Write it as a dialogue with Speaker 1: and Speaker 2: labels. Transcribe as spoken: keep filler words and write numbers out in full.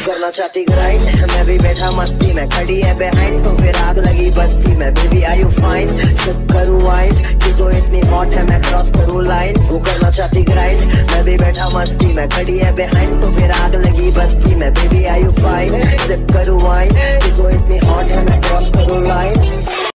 Speaker 1: करना चाहती ग्राइंड, मैं भी बैठा मस्ती में, खड़ी है बिहाइंड तो फिर आग लगी बस्ती में। Baby are you fine, sip करूँ वाइन, कि तो इतनी हॉट है मैं क्रॉस करूँ लाइन। वो करना चाहती ग्राइंड, मैं भी बैठा मस्ती में, खड़ी है बिहाइंड तो फिर आग लगी बस्ती में। Baby are you fine, sip करूँ वाइन, कि तो इतनी हॉट है मैं क्रॉस करूँ लाइन।